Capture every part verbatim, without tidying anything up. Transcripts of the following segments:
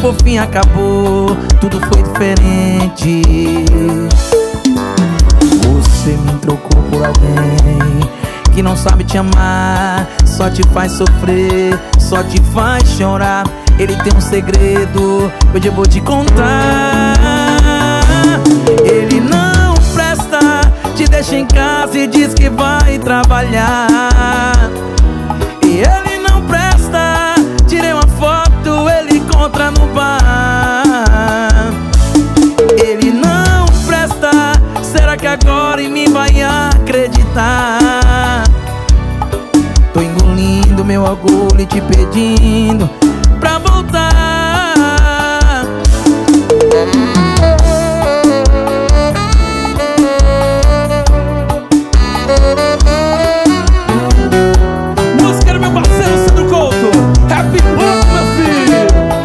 por fim acabou, tudo foi diferente. Você me trocou por alguém que não sabe te amar, só te faz sofrer, só te faz chorar. Ele tem um segredo, hoje eu vou te contar. Ele não presta, te deixa em casa e diz que vai trabalhar. E ele não presta, tirei uma foto, ele encontra no bar. Ele não presta, será que agora em mim vai acreditar? Tô engolindo meu orgulho e te pedindo pra voltar. Música do meu parceiro Sandro Couto, Happy Pop, meu filho.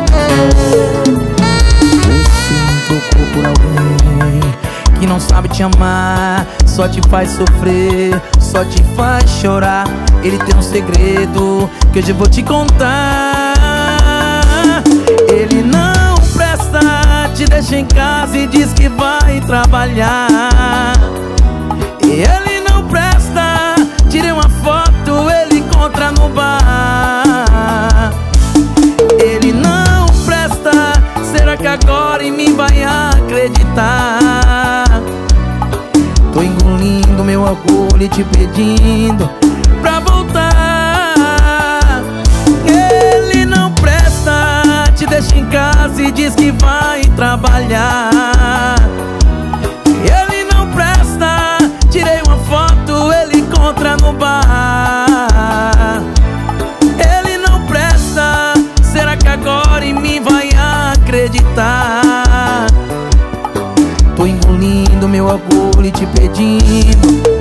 Você me trocou por alguém que não sabe te amar, só te faz sofrer, só te faz chorar. Ele tem um segredo que hoje eu vou te contar. Ele não presta, te deixa em casa e diz que vai trabalhar. E ele não presta, tirei uma foto, ele encontra no bar. Ele não presta, será que agora em mim vai acreditar? Tô engolindo meu orgulho e te pedindo pra voltar. Ele não presta, te deixa em casa e diz que vai trabalhar. Ele não presta, tirei uma foto, ele encontra no bar. Ele não presta, será que agora em mim vai acreditar? Tô engolindo meu orgulho e te pedindo